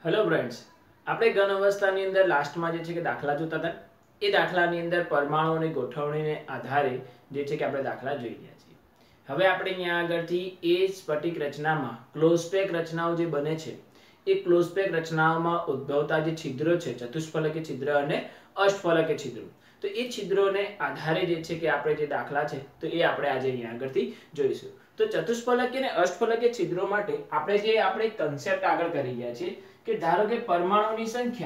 Hello friends, આપણે ઘન અવસ્થાની અંદર લાસ્ટમાં જે છે કે દાખલા જોતા હતા એ દાખલાની અંદર પરમાણુઓની ગોઠવણીને આધારે જે છે કે આપણે દાખલા જોઈ રહ્યા છીએ। હવે આપણે અહીંયા આગળથી એ સ્ફટિક રચનામાં ક્લોઝ પેક રચનાઓ જે બને છે એ ક્લોઝ પેક રચનાઓમાં ઉદ્ભવતા જે છિદ્રો છે ચતુષ્ફલકી છિદ્ર અને અષ્ટફલકી છિદ્રો, તો એ છિદ્રોને આધારે જે છે કે આપણે જે દાખલા છે તો એ આપણે આજે અહીંયા આગળથી જોઈશું। તો ચતુષ્ફલકી અને અષ્ટફલકી છિદ્રો માટે આપણે કન્સેપ્ટ આગળ કરી ગયા છીએ કે ધારો કે પરમાણુની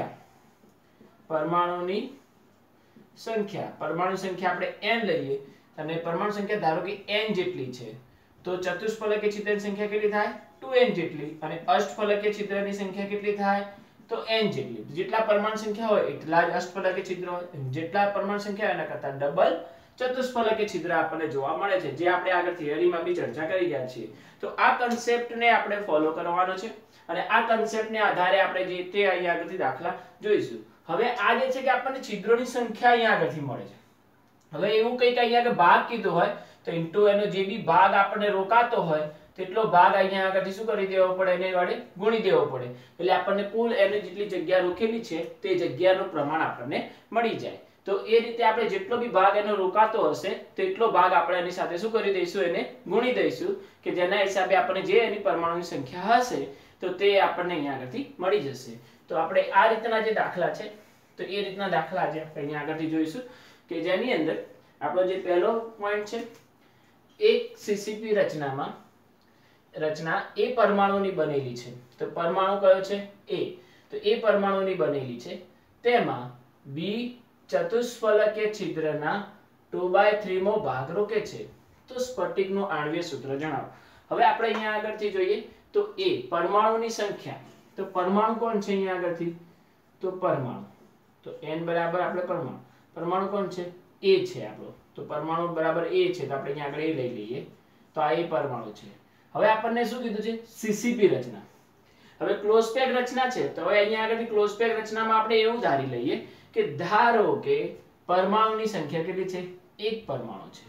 સંખ્યા આપણે n લઈએ અને પરમાણુ સંખ્યા ધારો કે n જેટલી છે તો ચતુષ્ફલકી છિદ્રની સંખ્યા કેટલી થાય 2n જેટલી અને અષ્ટફલકી છિદ્રની સંખ્યા કેટલી થાય તો n જેટલી। જેટલા પરમાણુ સંખ્યા હોય એટલા જ અષ્ટફલકી છિદ્ર હોય, જેટલા પરમાણુ સંખ્યા એના કરતા ડબલ ચતુષ્ફલકી છિદ્ર આપણને જોવા મળે છે, જે આપણે આગળ થિયરીમાં બી ચર્ચા કરી ગયા છીએ। તો આ કન્સેપ્ટને આપણે ફોલો કરવાનો છે અને આ કન્સેપ્ટને આધારે આપણે જે તે અહીંયા આગળથી દાખલા જોઈશું। હવે આ જે છે કે આપણને છિદ્રોની સંખ્યા અહીંયા આગળથી મળે છે। હવે એવું કંઈક અહીંયા આગળ ભાગ કીધો હોય તો ઇન્ટુ એનો જે બી ભાગ આપણને રોકાતો હોય તેટલો ભાગ અહીંયા આગળથી શું કરી દેવો પડે, એને વડે ગુણી દેવો પડે, એટલે આપણને કુલ એની જેટલી જગ્યા રોકેલી છે તે જગ્યાનું પ્રમાણ આપણને મળી જાય। તો એ રીતે આપણે જેટલો બી ભાગ એનો રોકાતો હશે તેટલો ભાગ આપણે એની સાથે શું કરી દઈશું, એને ગુણી દઈશું કે જેના હિસાબે આપણને જે એની પરમાણુની સંખ્યા હશે તો તે આપણને અહીંયા આગળથી મળી જશે। તો આપણે આ રીતના જે દાખલા છે તો એ રીતના દાખલા આજે આપણે અહીંયા આગળથી જોઈશું કે જેની અંદર આપણો જે પહેલો પોઈન્ટ છે એક સીસીપી રચના એ પરમાણુની બનેલી છે। તો પરમાણુ કયો છે એ, તો એ પરમાણુની બનેલી છે, તેમાં બી ચતુષ્ફલકીય છિદ્રના 2/3 મો ભાગ રોકે છે તો સ્ફટિકનું આણ્વિય સૂત્ર જણાવો। હવે આપણે અહીંયા આગળથી જોઈએ તો એ પરમાણુની સંખ્યા, તો પરમાણુ કોણ છે અહીંયા આગળથી, તો પરમાણુ, તો n બરાબર આપણે પરમાણુ કોણ છે એ છે આપણો, તો પરમાણુ બરાબર એ છે તો આપણે અહીંયા આગળ એ લઈ લઈએ, તો આ એ પરમાણુ છે। હવે આપણને શું કીધું છે, સીસીપી રચના। હવે ક્લોઝ પેક રચના છે તો હવે અહીંયા આગળથી ક્લોઝ પેક રચનામાં આપણે એવું ધારી લઈએ કે ધારો કે પરમાણુની સંખ્યા કેટલી છે, એક પરમાણુ છે,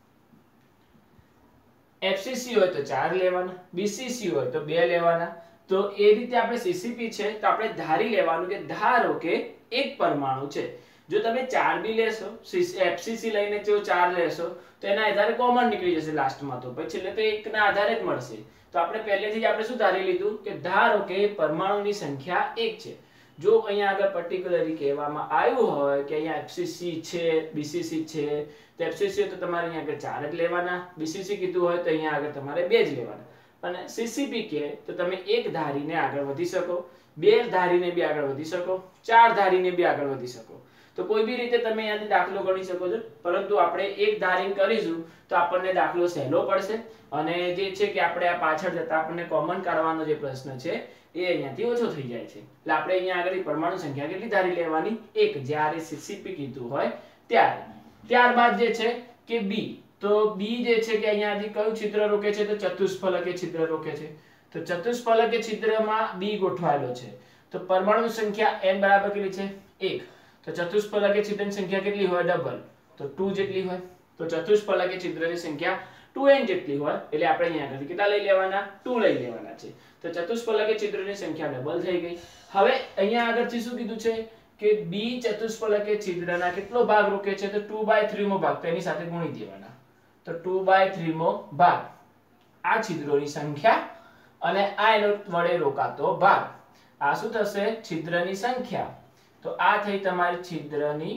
FCC હોય તો 4 લેવાના, BCC હોય તો 2 લેવાના। તો એ રીતે આપણે CCP છે તો આપણે ધારી લેવાનું કે ધારો કે એક પરમાણુ છે, જો તમે 4 બી લેશો, FCC લઈને જો 4 લેશો તો એના આધારે કોમન નીકળી જશે લાસ્ટમાં, તો પછી એટલે તો એકના આધારે જ મળશે। તો આપણે પહેલેથી જ આપણે શું ધારી લીધું કે ધારો કે પરમાણુની સંખ્યા 1 છે। જો અહીંયા આગળ પર્ટિક્યુલરલી કહેવામાં આવ્યું હોય કે અહીંયા FCC છે, BCC છે, તો FCC હોય તો તમારે અહીંયા આગળ 4 જ લેવાના, BCC કીધું હોય તો અહીંયા આગળ તમારે 2 જ લેવાના, અને CCP કહે તો તમે 1 ધારીને આગળ વધી શકો, 2 ધારીને બી આગળ વધી શકો, 4 ધારીને બી આગળ વધી શકો। તો કોઈ બી રીતે તમે અહીંયાથી દાખલો ગણી શકો છો, પરંતુ આપણે 1 ધારીને કરીશું તો આપણને દાખલો સહેલો પડશે અને જે છે કે આપણે આ પાછળ જતા આપણને કોમન કાઢવાનો જે પ્રશ્ન છે એ અહીંયાથી ઓછો થઈ જાય છે। એટલે આપણે અહીંયા આગળ પરમાણુ સંખ્યા કેટલી ધારી લેવાની, 1, જ્યારે CCP કીધું હોય ત્યારે। ત્યારબાદ જે છે કે B, તો B જે છે કે અહીંયાથી કયું છિદ્ર રોકે છે, તો ચતુષ્ફલકીય છિદ્ર રોકે છે। તો ચતુષ્ફલકીય છિદ્રમાં B ગોઠવાયેલો છે, તો પરમાણુ સંખ્યા n બરાબર કેટલી છે 1, તો ચતુષ્ફલકીય છિદ્રની સંખ્યા કેટલી હોય, ડબલ, તો 2 જેટલી હોય, તો ચતુષ્ફલકીય છિદ્રની સંખ્યા 2n જેટલી હોય એટલે આપણે અહીંયા આગળ કેટલા લઈ લેવાના, 2 લઈ લેવાના છે। તો ચતુષ્ફલકીય છિદ્રની સંખ્યા ડબલ થઈ ગઈ। હવે અહીંયા આગળથી શું કીધું છે કે B ચતુષ્ફલકીય છિદ્રના કેટલો ભાગ રોકે છે, તો 2/3 મો ભાગ, તેની સાથે ગુણી દેવાના, તો 2/3 મો ભાગ આ છિદ્રોની સંખ્યા અને આ એનો વડે રોકાતો ભાગ, આ શું થશે, છિદ્રની સંખ્યા, તો આ થઈ તમારી છિદ્રની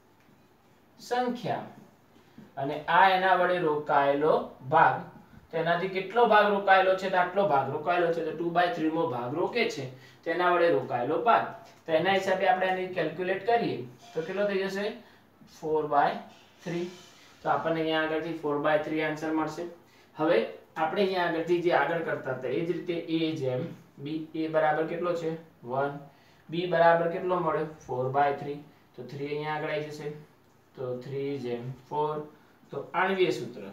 સંખ્યા અને આ એના વડે રોકાયેલો ભાગ, તેનાથી કેટલો ભાગ રોકાયેલો છે, તો આટલો ભાગ રોકાયેલો છે, તો 2/3 મો ભાગ રોકે છે તેના વડે રોકાયેલો ભાગ, તો એના હિસાબે આપણે આને કેલ્ક્યુલેટ કરીએ તો કેટલો થઈ જશે 4/3, તો આપણને અહીંયા આગળથી 4/3 આન્સર મળશે। હવે આપણે અહીંયા આગળથી જે આગળ કરતા હતા એ જ રીતે A જેમ B, A બરાબર કેટલો છે 1, B બરાબર કેટલો મળ્યો 4/3, તો 3 અહીંયા આગળ આવી જશે, તો 3 જેમ 4, તો આણ્વિય સૂત્ર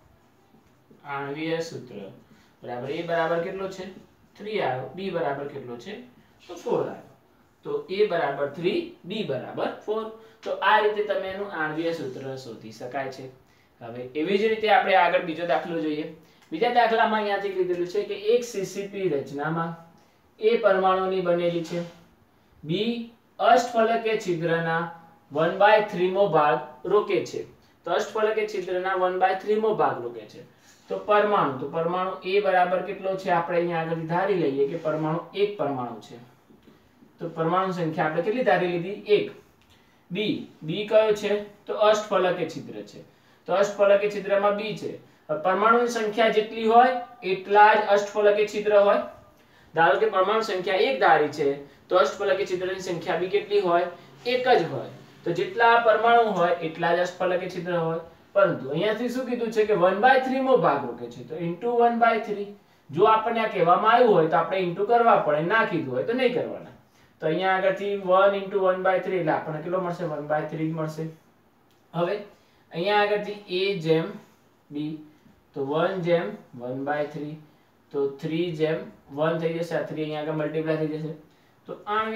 બરાબર A બરાબર કેટલો છે 3 આવ્યો, B બરાબર કેટલો છે તો 4 આવ્યો, તો A બરાબર 3, B બરાબર 4। તો આ રીતે તમે એનું આણ્વિય સૂત્ર શોધી શકાય છે। હવે એવી જ રીતે આપણે આગળ બીજો દાખલો જોઈએ। બીજા દાખલામાં અહીંયાથી કીધેલું છે કે એક CCP રચનામાં એ પરમાણુની બનેલી છે. બી અષ્ટફલકે છિદ્રના 1/3 મો ભાગ રોકે છે. તો અષ્ટફલકે છિદ્રના 1/3 મો ભાગ રોકે છે. તો પરમાણુ એ બરાબર કેટલો છે આપણે અહીંયા આગળ ધારી લઈએ કે પરમાણુ એક પરમાણુ છે. તો પરમાણુ સંખ્યા આપણે કેટલી ધારી લીધી? 1. બી કયો છે? તો અષ્ટફલકે છિદ્ર છે. તો અષ્ટફલકે છિદ્રમાં બી છે. પરમાણુની સંખ્યા જેટલી હોય એટલા જ અષ્ટફલકે છિદ્ર હોય. ધારો કે પરમાણુ સંખ્યા 1 ધારી છે તો અષ્ટફલકે છિદ્રની સંખ્યા બી કેટલી હોય? 1 જ હોય. તો જેટલા પરમાણુ હોય એટલા જ અષ્ટફલકે છિદ્ર હોય. પરંતુ અહીંયાથી શું કીધું છે કે 1/3 મો ભાગ રોકે છે. તો ઇન્ટુ 1/3. જો આપણને આ કહેવામાં આવ્યું હોય તો આપણે ઇન્ટુ કરવા પડે, ના કીધું હોય તો નહીં કરવાના. તો અહીંયા આગળથી 1 * 1/3 એટલે આપણને કેટલો મળશે? 1/3 જ મળશે. હવે અહીંયા આગળથી a જેમ b, તો 1/1/3, તો 3/1 થઈ જશે. આ 3 અહીંયા આગળ મલ્ટીપ્લાય થઈ જશે. તો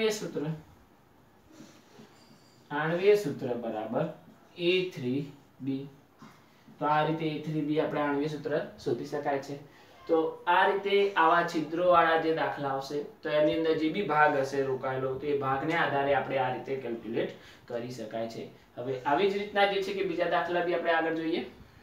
આણ્વીય સૂત્ર બરાબર A3B. તો આ રીતે A3B આપણે આણ્વીય સૂત્ર શોધી શકાય છે. તો આ રીતે આવા છિદ્રો વાળા જે દાખલા આવશે તો એની અંદર જે બી ભાગ હશે રોકાયેલો તો એ ભાગને આધારે આપણે આ રીતે કેલ્ક્યુલેટ કરી શકાય છે. હવે આવી જ રીતના જે છે કે બીજા દાખલા બી આપણે આગળ જોઈએ.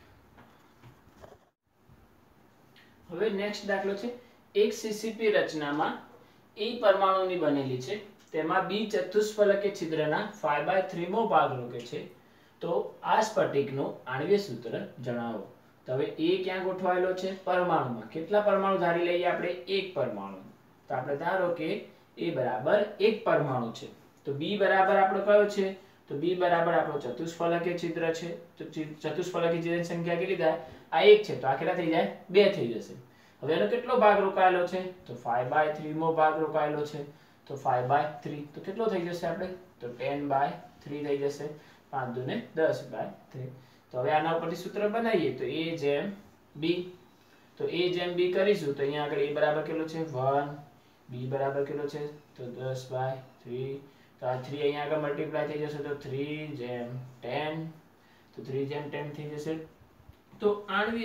હવે નેક્સ્ટ દાખલો છે, એક સીસીપી રચનામાં E પરમાણુની બનેલી છે. તેમાં B ચતુષ્ફલકે છિદ્રના 5/3 મો ભાગ રોકે છે. તો આ સ્ફટિકનું આણ્વીય સૂત્ર જણાવો. તો હવે A ક્યાં ગોઠવાયેલો છે? પરમાણુમાં. કેટલા પરમાણુ ધારી લઈએ આપણે? એક પરમાણુ. તો આપણે ધારો કે A બરાબર એક પરમાણુ છે. તો B બરાબર આપણો કયો છે? તો B બરાબર આપણો ચતુષ્ફલકે છિદ્ર છે. તો ચતુષ્ફલકે છિદ્રની સંખ્યા કેટલી થાય? આ 1 છે તો આ કેટલા થઈ જાય? 2 થઈ જશે. હવે એનો કેટલો ભાગ રોકાયેલો છે? તો 5/3 મો ભાગ રોકાયેલો છે. તો 5/3 તો કેટલો થઈ જશે આપણે? તો 10/3 થઈ જશે. 5 × 2 = 10/3. તો હવે આના ઉપરથી સૂત્ર બનાવીએ તો A જેમ B. તો A જેમ B કરીશું તો અહીંયા આગળ A બરાબર કેટલો છે? 1. B બરાબર કેટલો છે? તો 10/3. તો આ 3 અહીંયા આગળ મલ્ટીપ્લાય થઈ જશે તો 3/10. તો 3/10 થઈ જશે. તો આણ્વીય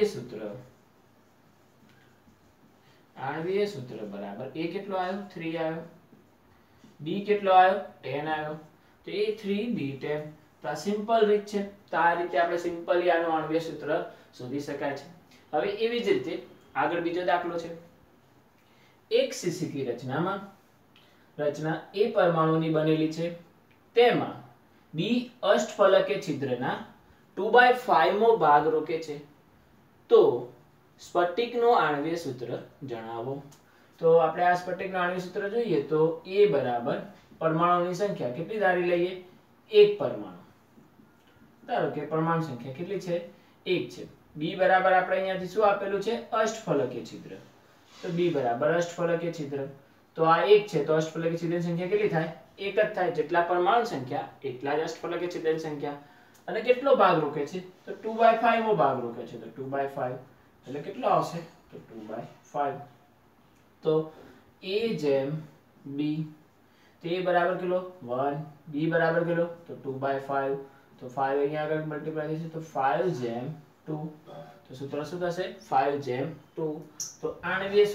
સૂત્ર બરાબર A કેટલો આવ્યો? 3 આવ્યો. B કેટલો આવ્યો? 10 આવ્યો. તો A3B10. તો આ સિમ્પલ રીત છે. તો આ રીતે આપણે સિમ્પલી આનું આણ્વીય સૂત્ર શોધી શકાય છે. હવે એવી જ રીતે આગળ બીજો દાખલો છે, એક સીસીપી રચના A પરમાણુની બનેલી છે. તેમાં B અષ્ટફલકે છિદ્રના 2/5 મો ભાગ રોકે છે. તો સ્ફટિકનું આણ્વીય સૂત્ર જણાવો. તો આપણે આ સ્ફટિકનું આણ્વીય સૂત્ર જોઈએ તો A બરાબર પરમાણુની સંખ્યા કેટલી ધારી લઈએ? એક પરમાણુ. ધારો કે પરમાણુ સંખ્યા કેટલી છે? 1 છે. B બરાબર આપણે અહીંયાથી શું આપેલું છે? અષ્ટફલકે છિદ્ર. તો B બરાબર અષ્ટફલકે છિદ્ર. તો આ 1 છે તો અષ્ટફલકે છિદ્રની સંખ્યા કેટલી થાય? 1 જ થાય. જેટલા પરમાણુ સંખ્યા એટલા જ અષ્ટફલકે છિદ્રની સંખ્યા. અને કેટલો ભાગ રોકે છે? તો 2/5 મો ભાગ રોકે છે. તો 2/5 એટલે કેટલો આવશે? તો 2/5. તો A જેમ B. તો A બરાબર કેટલો? 1. B બરાબર કેટલો? તો 2/5. તો 5 અહીંયા આગળ મલ્ટીપ્લાય થશે તો 5/2. તો સૂત્ર શું થશે? 5/2. તો આણ્વીય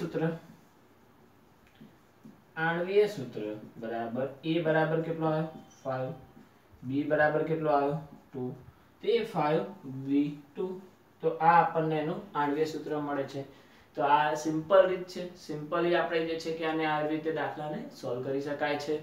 સૂત્ર બરાબર A બરાબર કેટલો આવ્યો? 5. B બરાબર કેટલો આવ્યો? 2. તો A5B2. તો આ આપણને એનું આણ્વીય સૂત્ર મળે છે. તો આ સિમ્પલ રીત છે. સિમ્પલી આપણે જે છે કે આને આ રીતે દાખલાને સોલ્વ કરી શકાય છે.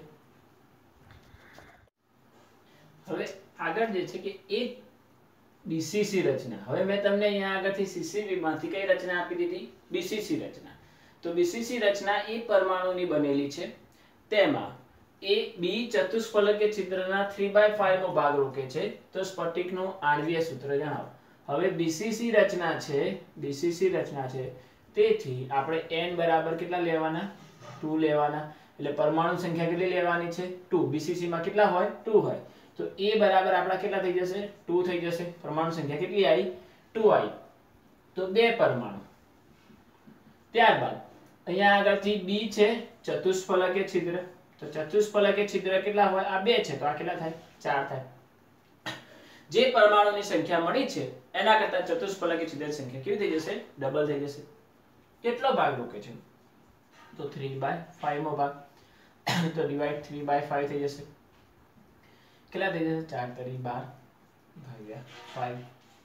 હવે આગળ જે છે કે એક બીસીસી રચના. હવે મેં તમને અહીંયા આગળથી સીસીપી માંથી કઈ રચના આપી દીધી? બીસીસી રચના. તો બીસીસી રચના એ પરમાણુની બનેલી છે. તેમાં B ચતુષ્ફલકે છિદ્રના 3/5 નો ભાગ રોકે છે. તો સ્ફટિકનું આણ્વીય સૂત્ર જણાવો. હવે બીસીસી રચના છે તેથી આપણે n બરાબર કેટલા લેવાના? 2 લેવાના. એટલે પરમાણુ સંખ્યા કેટલી લેવાની છે? 2. બીસીસી માં કેટલા હોય? 2 હોય. તો A બરાબર આપડા કેટલા થઈ જશે? 2 થઈ જશે. પરમાણુ સંખ્યા કેટલી આવી? 2 આવી. તો 2 પરમાણુ. ત્યારબાદ અહીંયા આગળથી B છે ચતુષ્ફલકે છિદ્ર. તો ચતુષ્ફલકે છિદ્ર કેટલા હોય? આ 2 છે તો આ કેટલા થાય? 4 થાય. જે પરમાણુની સંખ્યા મળી છે એના કરતા ચતુષ્ફલકે છિદ્રની સંખ્યા કેવી થઈ જશે? ડબલ થઈ જશે. કેટલો ભાગ રોકે છે? તો 3/5 મો ભાગ તો ડિવાઈડ 3/5 થઈ જશે. કેટલા થઈ જશે? 4 તરી 12 ભાગ્યા 5.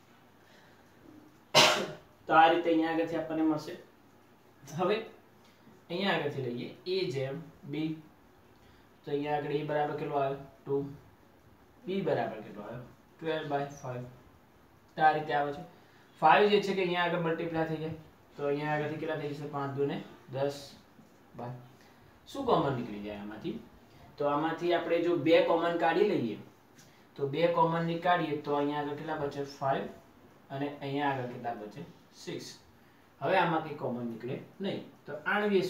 તો આ રીતે અહીંયા આગળથી આપણને મળશે. હવે અહીંયા આગળથી લઈએ a જેમ b. તો અહીંયા આગળ a બરાબર કેટલો આવ્યો? 2. b બરાબર કેટલો આવ્યો? 12/5. તો આ રીતે આવે છે. 5 જે છે કે અહીંયા આગળ મલ્ટીપ્લાય થઈ જાય તો અહીંયા આગળથી કેટલા થઈ જશે? 5 દુ ને 10 બાય. શું કોમન નીકળી જાય આમાંથી? તો આમાંથી આપણે જો 2 કોમન કાઢી લઈએ તો 2 કોમન નીકાળીએ તો અહીંયા આગળ કેટલા બચે? 5 અને અહીંયા આગળ કેટલા બચે? 6. હવે આમાં કઈ કોમન નીકળે નહીં. તો આણ્વીય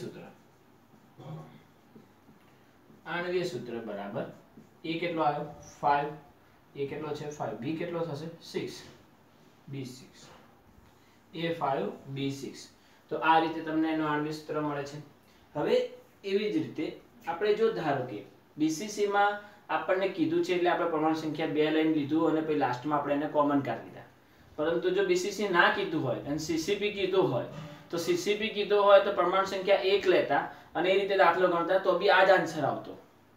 સૂત્ર બરાબર a કેટલો આવ્યો? 5. a કેટલો છે? 5. b કેટલો થશે? 6. b6. a5 b6. તો આ રીતે તમને એનો આણ્વીય સૂત્ર મળે છે. હવે એવી જ રીતે આપણે જો ધારો કે BCC માં આપણને કીધું છે એટલે આપણે પ્રમાણ સંખ્યા 2 લઈને લીધું અને પછી લાસ્ટમાં આપણે એને કોમન કાઢી દીધા. પરંતુ જો BCC ના કીધું હોય અને CCP કીધું હોય તો CCP કીધું હોય તો પ્રમાણ સંખ્યા 1 લેતા અને એ રીતે દાખલો ગણતા તો બી આ જ આન્સર આવતો.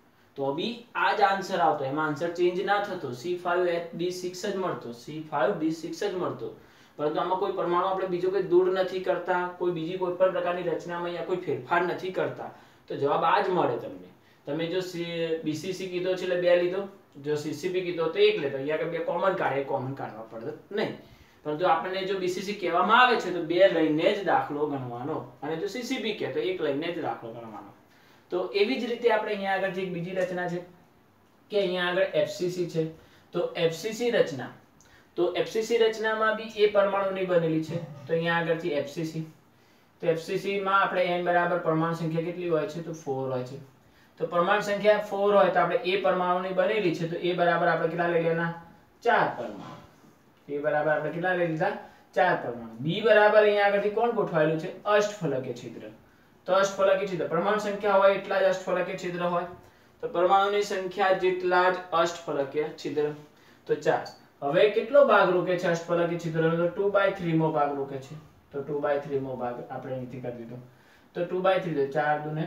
એમાં આન્સર ચેન્જ ના થતો. C5B6 જ મળતો. C5B6 જ મળતો. પરંતુ આમાં કોઈ પરમાણુ આપણે બીજો કોઈ દૂર નથી કરતા, કોઈ બીજી કોઈ પણ પ્રકારની રચનામાં અહીંયા કોઈ ફેરફાર નથી કરતા, તો જવાબ આ જ મળે તમને. તમે જો BCC કીધો છે એટલે 2 લીધો, જો CCP કીધો તો 1 લેતો. અહીંયા આગળ 2 કોમન કાઢે, કોમન કાઢવા પડે નહીં. પરંતુ આપણને જો BCC કહેવામાં આવે છે તો 2 લઈને જ દાખલો ગણવાનો અને જો CCP કહે તો 1 લઈને જ દાખલો ગણવાનો. તો એવી જ રીતે આપણે અહીંયા આગળ એક બીજી રચના છે કે અહીંયા આગળ FCC છે. તો FCC રચનામાં બી એ પરમાણુની બનેલી છે. તો અહીંયા આગળથી FCC. તો FCC માં આપણે n બરાબર પરમાણુ સંખ્યા કેટલી હોય છે? તો 4 હોય છે. તો પરમાણુ સંખ્યા 4 હોય તો આપણે a પરમાણુની બનેલી છે તો a બરાબર આપણે કેટલા લઈ લેવાના? 4 પરમાણુ. a બરાબર આપણે કેટલા લઈ લીધા? 4 પરમાણુ. b બરાબર અહીંયા આગળથી કોણ ગોઠવાયેલું છે? અષ્ટફલકીય છિદ્ર. તો અષ્ટફલકીય છિદ્ર પરમાણુ સંખ્યા હોય એટલા જ અષ્ટફલકીય છિદ્ર હોય. તો પરમાણુની સંખ્યા જેટલા જ અષ્ટફલકીય છિદ્ર. તો 4. હવે કેટલો ભાગ રોકે છે અષ્ટફલકીય છિદ્રનો? તો 2/3 મો ભાગ રોકે છે. તો 2/3 મો ભાગ આપણે અહીંથી કરી દીધો. તો 2/3 તો 4 દુ ને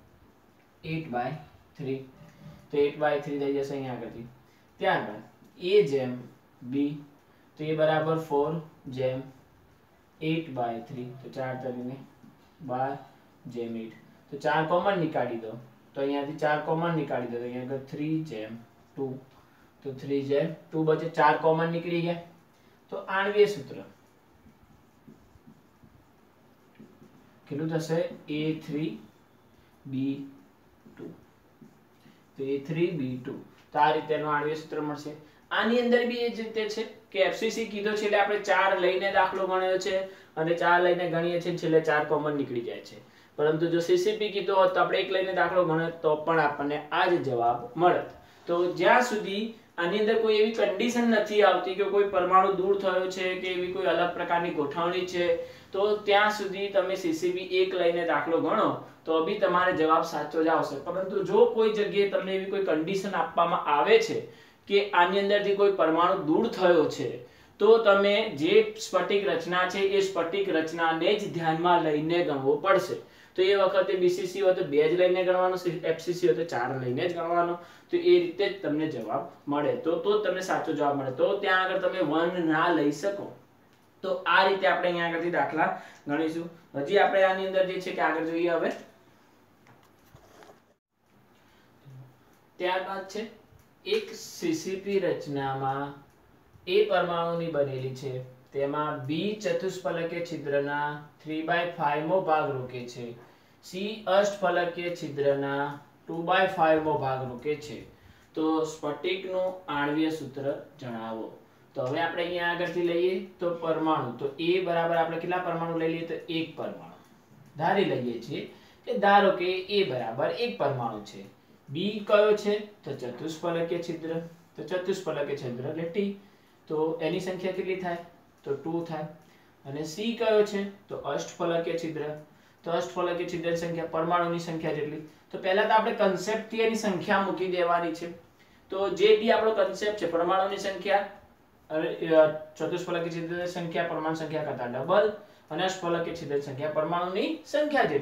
8/3. તો 8/3 થઈ જશે અહીંયા આગળથી. ત્યારબાદ a જેમ b. તો a બરાબર 4 જેમ 8/3. તો 4 તરીને 12 જેમ 8. તો 4 કોમન નીકાળી દો તો અહીંયાથી 4 કોમન નીકાળી દો તો અહીંયા આગળ 3 જેમ 2. તો 3 જેમ 2 બચે. 4 કોમન નીકળી ગયા. તો આણ્વીય સૂત્ર કેટલું થશે? A3B2. તો A3B2. તો આ રીતેનું આણ્વીય સૂત્ર મળશે. આની અંદર બી એ જ રીતે છે કે FCC કીધો છે એટલે આપણે 4 લઈને દાખલો ગણ્યો છે અને 4 લઈને ગણીએ છીએ છેલ્લે 4 કોમન નીકળી જાય છે. પરંતુ જો CCP કીધો હોત તો આપણે 1 લઈને દાખલો ગણ્યો તો પણ આપણને આ જ જવાબ મળત. તો જ્યાં સુધી આની અંદર કોઈ એવી કન્ડિશન નથી આવતી કે કોઈ પરમાણુ દૂર થયો છે કે એવી કોઈ અલગ પ્રકારની ગોઠવણી છે તો ત્યાં સુધી તમે CCP 1 લઈને દાખલો ગણો તો બી તમારે જવાબ સાચો જ આવશે. પરંતુ જો કોઈ જગ્યાએ તમને એવી કોઈ કન્ડિશન આપવામાં આવે છે કે આની અંદરથી કોઈ પરમાણુ દૂર થયો છે તો તમે જે સ્ફટિક રચના છે એ સ્ફટિક રચનાને જ ધ્યાનમાં લઈને ગણવો પડશે. તો એ વખતે BCC હોય તો 2 જ લઈને ગણવાનો, FCC હોય તો 4 લઈને જ ગણવાનો. તો એ રીતે જ તમને જવાબ મળે તો તમને સાચો જવાબ મળે. તો ત્યાં આગળ તમે 1 ના લઈ શકો. તો આ રીતે આપણે અહીંયા આગળથી દાખલા ગણીશું. હજી આપણે આની અંદર જે છે કે આગળ જોઈએ. હવે ત્યારબાદ છે એક CCP રચનામાં a પરમાણુની બનેલી છે. તેમાં b ચતુષ્ફલકીય છિદ્રના 3/5 મો ભાગ રોકે છે. c અષ્ટફલકીય છિદ્રના 2/5 મો ભાગ રોકે છે. તો સ્ફટિકનું આણ્વીય સૂત્ર જણાવો. તો હવે આપણે અહીંયા આગળથી લઈએ તો પરમાણુ. તો a બરાબર આપણે કેટલા પરમાણુ લઈ લઈએ? તો 1 પરમાણુ ધારી લઈએ છીએ કે ધારો કે a બરાબર 1 પરમાણુ છે. b કયો છે? તો ચતુષ્ફલકીય છિદ્ર. તો ચતુષ્ફલકીય છિદ્ર એટલે t. તો એની સંખ્યા કેટલી થાય? તો 2 થાય. અને c કયો છે? તો અષ્ટફલકીય છિદ્ર. તો અષ્ટફલકીય છિદ્રની સંખ્યા પરમાણુની સંખ્યા જેટલી. તો પહેલા તો આપણે કન્સેપ્ટ થી એની સંખ્યા મૂકી દેવાની છે. તો જે બી આપણો કન્સેપ્ટ છે પરમાણુની સંખ્યા ચતુષ્ફલકીય છિદ્રની સંખ્યા પરમાણુ સંખ્યા કરતા ડબલ અને અષ્ટફલકીય છિદ્રની સંખ્યા પરમાણુની સંખ્યા જેટલી.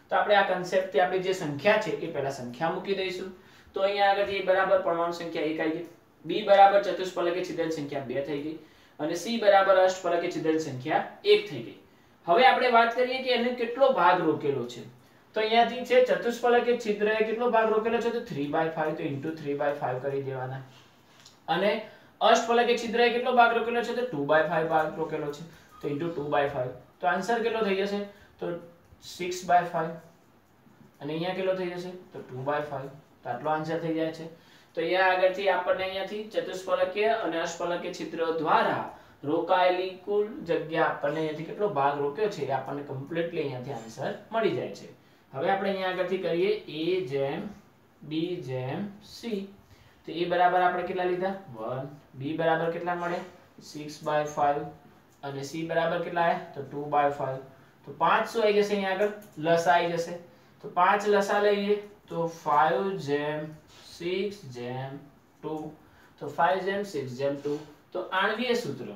તો આપણે આ કન્સેપ્ટ થી આપણી જે સંખ્યા છે એ પહેલા સંખ્યા મૂકી દઈશું. તો અહીંયા આગળથી બરાબર પરમાણુ સંખ્યા 1 આવી ગઈ, b બરાબર ચતુષ્ફલકે છિદ્ર સંખ્યા 2 થઈ ગઈ અને c બરાબર અષ્ટફલકે છિદ્ર સંખ્યા 1 થઈ ગઈ. હવે આપણે વાત કરીએ કે એને કેટલો ભાગ રોકેલો છે. તો અહીંયાથી છે ચતુષ્ફલકે છિદ્રએ કેટલો ભાગ રોકેલો છે તો 3/5, તો into 3/5 કરી દેવાના. અને અષ્ટફલકે છિદ્રએ કેટલો ભાગ રોકેલો છે તો 2/5 ભાગ રોકેલો છે, તો into 2/5. તો આન્સર કેટલો થઈ જશે તો 6/5 અને અહીંયા કેટલો થઈ જશે તો 2/5. તો આટલો આન્સર થઈ જાય છે. તો અહીંયા આગળથી આપણને અહીંયાથી ચતુષ્ફલકીય અને અષ્ટફલકીય છિદ્ર દ્વારા રોકાયેલી કુલ જગ્યા આપણને અહીંયાથી કેટલો ભાગ રોક્યો છે એ આપણને કમ્પ્લીટલી અહીંયાથી આન્સર મળી જાય છે. હવે આપણે અહીંયા આગળથી કરીએ a જેમ b જેમ c. તો a બરાબર આપણે કેટલા લીધા 1, b બરાબર કેટલા મળે 6/5 અને c બરાબર કેટલા આવ્યા તો 2/5. તો 5 શું આવી જશે અહીંયા આગળ લસા આવી જશે. તો 5 લસા લઈએ તો 5 જેમ 6 જેમ 2, તો 5 જેમ 6 જેમ 2. તો આણ્વીય સૂત્ર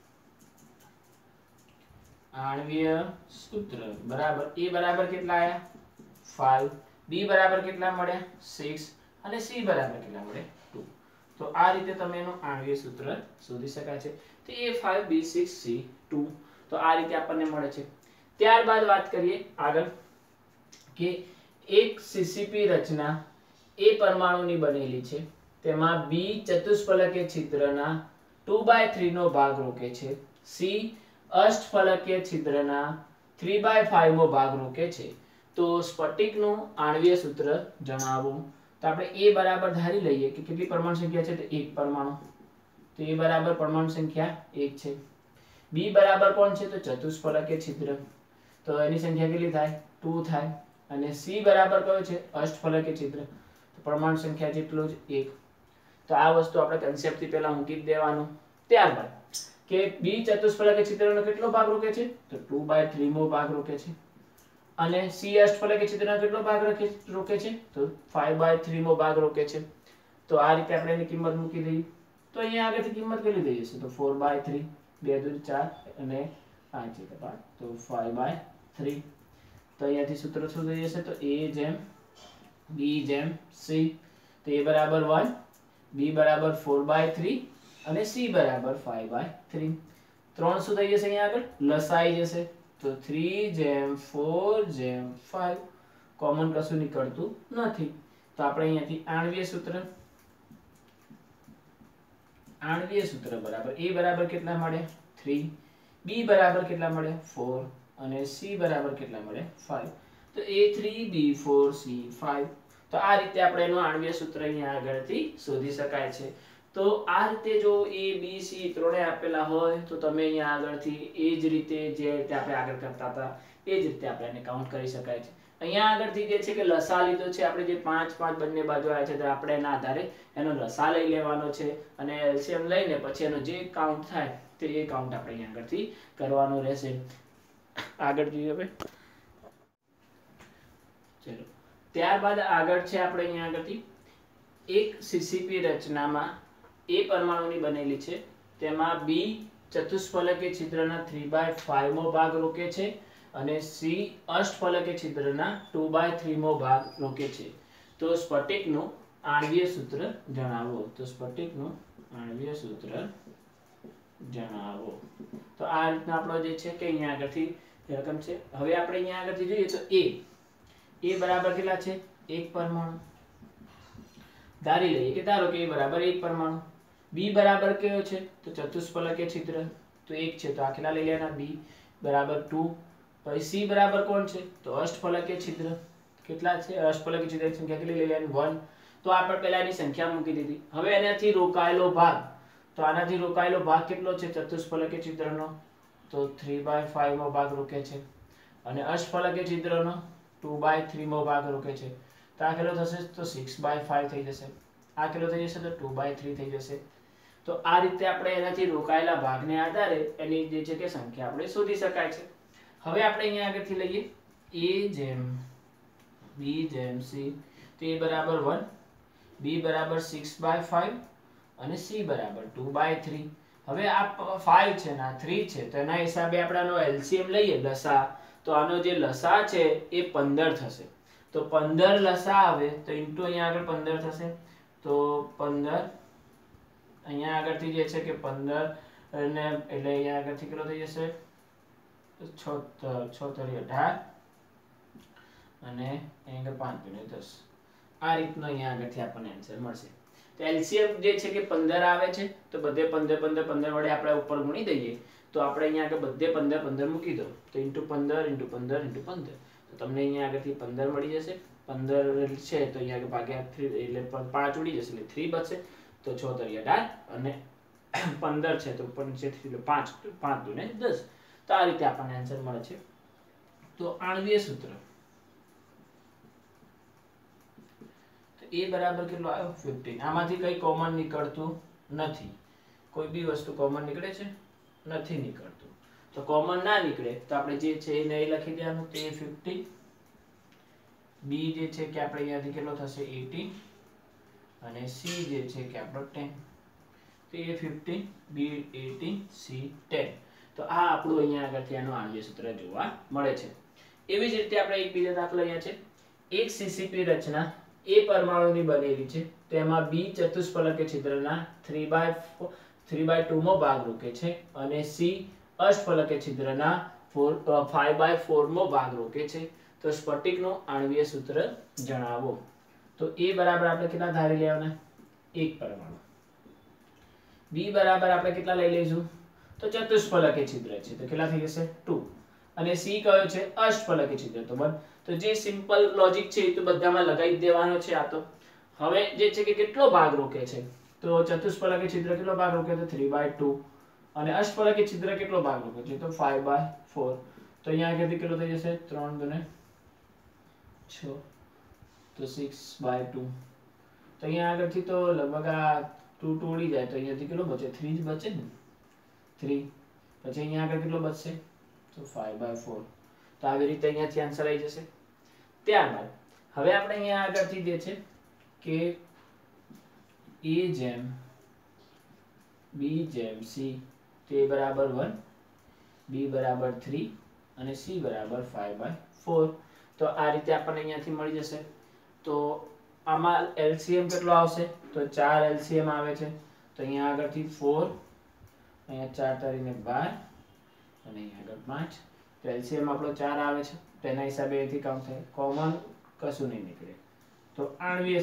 બરાબર a બરાબર કેટલા આવ્યા 5, b બરાબર કેટલા મળ્યા 6 અને c બરાબર કેટલા મળે 2. તો આ રીતે તમે એનું આણ્વીય સૂત્ર શોધી શકાય છે. તો a5b6c2. તો આ રીતે આપણને મળે છે. ત્યારબાદ વાત કરીએ આગળ કે એક સીસીપી રચના એ પરમાણુની બનેલી છે, તેમાં b ચતુષ્ફલકીય છિદ્રના 2/3 નો ભાગ રોકે છે, c અષ્ટફલકીય છિદ્રના 3/5 મો ભાગ રોકે છે. તો સ્ફટિકનું આણ્વીય સૂત્ર જણાવો. તો આપણે a બરાબર ધારી લઈએ કે કેટલી પરમાણુ સંખ્યા છે તો 1 પરમાણુ. તો a બરાબર પરમાણુ સંખ્યા 1 છે. b બરાબર કોણ છે તો ચતુષ્ફલકીય છિદ્ર, તો એની સંખ્યા કેટલી થાય 2 થાય. અને c બરાબર કયો છે અષ્ટફલકીય છિદ્ર, તો પરમાણુ સંખ્યા જેટલો જ 1. તો આ વસ્તુ આપણે કન્સેપ્ટ થી પહેલા મૂકી જ દેવાનું. ત્યારબાદ કે b ચતુષ્ફલકીય છિદ્રનો કેટલો ભાગ રોકે છે તો 2/3 મો ભાગ રોકે છે અને c અષ્ટફલકીય છિદ્રનો કેટલો ભાગ રોકે છે તો 5/3 મો ભાગ રોકે છે. તો આ રીતે આપણે એની કિંમત મૂકી દઈએ. તો અહીંયા આગળથી કિંમત કેટલી થઈ જશે તો 4/3, 2 દૂ 4 અને 5 એક 5, તો 5/3. તો અહીંયાથી સૂત્ર શું થઈ જશે તો a જેમ b જેમ c. તો a બરાબર 1, b બરાબર 4/3 અને c બરાબર 5/3. 3 શું થઈ જશે અહીંયા આગળ લસાઈ જશે. તો 3 જેમ 4 જેમ 5, કોમન કશું નીકળતું નથી. તો આપણે અહીંયાથી આણ્વીય સૂત્ર બરાબર a બરાબર કેટલા મળે 3, b બરાબર કેટલા મળે 4 અને c બરાબર કેટલા મળે 5. તો a3b4c5. તો આ રીતે આપણે એનું આણ્વીય સૂત્ર અહીંયા આગળથી શોધી શકાય છે. તો આ રીતે જો a b c ત્રણે આપેલા હોય તો તમે અહીંયા આગળથી એ જ રીતે જે રીતે આપણે આગળ કરતા હતા એ જ રીતે આપણે એને કાઉન્ટ કરી શકાય છે. અહીંયા આગળથી જે છે કે લસા લીધો છે આપણે, જે 5 5 બંને બાજુ આવ્યા છે તો આપણે એના આધારે એનો લસા લઈ લેવાનો છે અને એલસીએમ લઈને પછી એનો જે કાઉન્ટ થાય તે એ કાઉન્ટ આપણે અહીંયા આગળથી કરવાનો રહેશે. આગળ જોઈએ હવે. ચલો ત્યારબાદ આગળ છે આપણે અહીંયા આગળથી એક સીસીપી રચનામાં એ પરમાણુની બનેલી છે, તેમાં b ચતુષ્ફલકીય છિદ્રના 3/5 મો ભાગ રોકે છે અને c અષ્ટફલકીય છિદ્રના 2/3 મો ભાગ રોકે છે. તો સ્ફટિકનું આણ્વીય સૂત્ર જણાવો. તો સ્ફટિકનું આણ્વીય સૂત્ર જણાવો. તો આ રીતના આપણો જે છે કે અહીંયા આગળથી રકમ છે. હવે આપણે અહીંયા આગળથી જોઈએ તો a બરાબર કેટલા છે 1 પરમાણુ ધારી લઈએ કે ધારો કે a બરાબર 1 પરમાણુ. b બરાબર કયો છે તો ચતુષ્ફલકીય છિદ્ર, તો 1 છે તો આ કેટલા લઈ લેવાના b બરાબર 2. પછી c બરાબર કોણ છે તો અષ્ટફલકીય છિદ્ર, કેટલા છે અષ્ટફલકીય છિદ્રની સંખ્યા કેટલી લઈ લેવાની 1. તો આપણે પહેલા એની સંખ્યા મૂકી દીધી. હવે એનાથી રોકાયેલો ભાગ, તો આનાથી રોકાયેલો ભાગ કેટલો છે ચતુષ્ફલકીય છિદ્રનો તો 3/5 મો ભાગ રોકે છે અને અષ્ટફલકીય છિદ્રનો 2/3 મો ભાગ રોકે છે. તો આ કેટલો થશે તો 6/5 થઈ જશે. આ કેટલો થઈ જશે તો 2/3 થઈ જશે. તો આ રીતે આપણે એનાથી રોકાયેલા ભાગને આધારે એની જે છે કે સંખ્યા આપણે શોધી શકાય છે. હવે આપણે અહીંયા આગળથી લઈએ a જેમ b જેમ c. તો a બરાબર 1, b બરાબર 6/5 અને c બરાબર 2/3. હવે આ 5 છે ને આ 3 છે તો એના હિસાબે આપણે આનો એલસીએમ લઈએ લસા, તો આનો જે લસા છે એ 15 થશે. તો 15 લસા આવે તો ઇન્ટુ અહીંયા આગળ 15 થશે. તો 15 અહીંયા આગળથી જે છે કે 15 અને એટલે અહીંયા આગળથી કેટલો થઈ જશે 6 તરી 18 અને અહીંયા આગળ 5 દુ 10. આ રીતનો અહીંયા આગળથી આપણને આન્સર મળશે. તો એલસીએમ જે છે કે 15 આવે છે તો બધે 15 15 15 વડે આપણે ઉપર ગુણી દઈએ તો આપણે અહીંયા આગળ બધે 15 15 મૂકી દો તો ઇન્ટુ 15 ઇન્ટુ 15 ઇન્ટુ 15 તો તમને અહીંયા આગળથી 15 મળી જશે. 15 છે તો અહીંયા આગળ ભાગ્યા 3 એટલે 5 ઉડી જશે એટલે 3 બચશે. તો 6 તરી 18 અને 15 છે તો ઉપર નીચે 3 એટલે 5 5 દુ 10. તો આ રીતે આપણને આન્સર મળે છે. તો આણ્વીય સૂત્ર એ બરાબર કેટલો આવ્યો 15. આમાંથી કઈ કોમન નીકળતું નથી. કોઈ બી વસ્તુ કોમન નીકળે છે નથી નીકળતું. તો કોમન ના નીકળે તો આપણે જે છે એને અહીં લખી દેવાનું તો એ 15. બી જે છે કે આપણે અહીંયાથી કેટલો થશે 18 અને સી જે છે કે આપણો 10. તો એ 15 બી 18 સી 10. તો આ આપણું અહીંયા આગળથી આનું આણ્વીય સૂત્ર જોવા મળે છે. એવી જ રીતે આપણે એક બીજો દાખલો અહીંયા છે. એક સીસીપી રચના એ પરમાણુની બનેલી છે તેમાં બી ચતુષ્ફલકીય છિદ્રના 3/2 મો ભાગ રોકે છે અને સી અષ્ટફલકીય છિદ્રના 5/4 મો ભાગ રોકે છે. તો સ્ફટિકનું આણ્વીય સૂત્ર જણાવો. તો એ બરાબર આપણે કેટલા ધારી લેવાના એક પરમાણુ. બી બરાબર આપણે કેટલા લઈ લઈશું તો ચતુષ્ફલકીય છિદ્ર છે તો કેટલા થઈ જશે 2 અને સી કયો છે અષ્ટફલકીય છિદ્ર. તો બસ તો જે સિમ્પલ લોજિક છે એ તો બધામાં લગાવી દેવાનો છે. આ તો હવે જે છે કે કેટલો ભાગ રોકે છે તો ચતુષ્ફલકીય છિદ્ર કેટલો ભાગ રોકે તો 3/2 અને અષ્ટફલકીય છિદ્ર કેટલો ભાગ રોકે છે તો 5/4. તો અહીંયા આગળથી કેટલો થઈ જશે 3 દુ 6 તો 6/2. તો અહીંયા આગળથી તો લગભગ આ 2 તોડી જાય તો અહીંયાથી કેટલો બચે 3 જ બચે ને 3. પછી અહીંયા આગળ કેટલો બચશે તો 5/4. તો આવી રીતે અહીંયાથી આન્સર આવી જશે. ત્યારબાદ હવે આપણે અહીંયા આગળથી જે છે કે a જેમ b જેમ c તે બરાબર 1 b બરાબર 3 અને c બરાબર 5/4. તો આ રીતે આપણને અહીંયાથી મળી જશે. તો આમાં એલસીએમ કેટલો આવશે તો 4 એલસીએમ આવે છે. તો અહીંયા આગળથી 4 અહીંયા 4 તરીને 12 અને અહીંયા આગળ 5. તો એલસીએમ આપણો 4 આવે છે. તેના હિસાબે અહીંથી કાઉન્ટ થાય. કોમન કશું નહીં નીકળે. તો આણ્વીય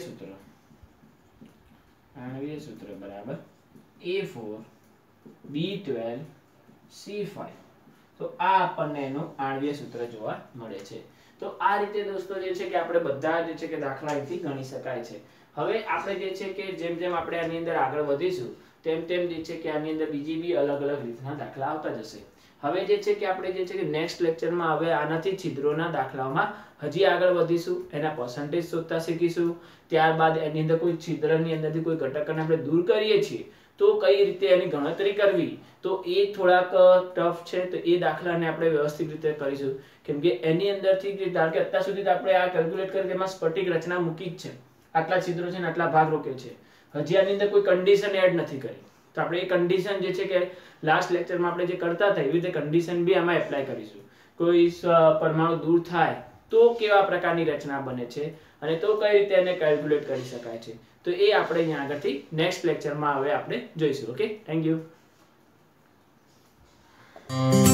સૂત્ર બરાબર A4 B12 C5. તો આ આપણને એનું આણ્વીય સૂત્ર જોવા મળે છે. તો આ રીતે દોસ્તો જે છે કે આપણે બધા જે છે કે દાખલા અહીંથી ગણી શકાય છે. હવે આપણે જે છે કે જેમ જેમ આપણે આની અંદર આગળ વધીશું તેમ તેમ જે છે કે આની અંદર બીજી બી અલગ અલગ રીતના દાખલા આવતા જશે. હવે જે છે કે આપણે જે છે કે નેક્સ્ટ લેક્ચરમાં હવે આનાથી છિદ્રોના દાખલામાં હજી આગળ વધીશું. એના પર્સન્ટેજ શોધતા શીખીશું. ત્યારબાદ એની અંદર કોઈ છિદ્રની અંદરથી કોઈ ઘટકને આપણે દૂર કરીએ છીએ તો કઈ રીતે એની ગણતરી કરવી તો એ થોડાક ટફ છે. તો એ દાખલાને આપણે વ્યવસ્થિત રીતે કરીશું કેમ કે એની અંદરથી ધારો કે અત્યાર સુધી આપણે આ કેલ્ક્યુલેટ કરી તેમાં સ્ફટિક રચના મૂકી જ છે. આટલા છિદ્રો છે ને આટલા ભાગ રોકે છે. હજી આની અંદર કોઈ કન્ડિશન એડ નથી કરી. તો આપણે એ કન્ડિશન જે છે કે લાસ્ટ લેક્ચરમાં આપણે જે કરતા હતા એવી રીતે કન્ડિશન બી આમાં એપ્લાય કરીશું. કોઈ પરમાણુ દૂર થાય તો કેવા પ્રકારની રચના બને છે અને તો કઈ રીતે એને કેલ્ક્યુલેટ કરી શકાય છે. તો એ આપણે અહીંયા આગળથી નેક્સ્ટ લેક્ચરમાં હવે આપણે જોઈશું. Okay, thank you.